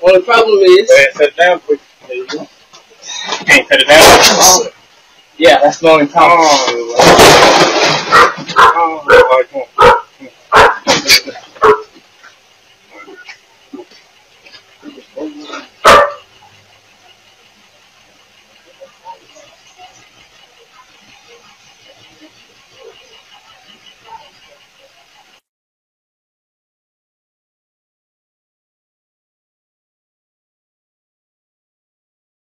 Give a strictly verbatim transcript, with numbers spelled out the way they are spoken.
Only problem is... Go ahead and set it down quick. There you go. Can't set it down? Oh. Yeah, that's the only problem. Oh,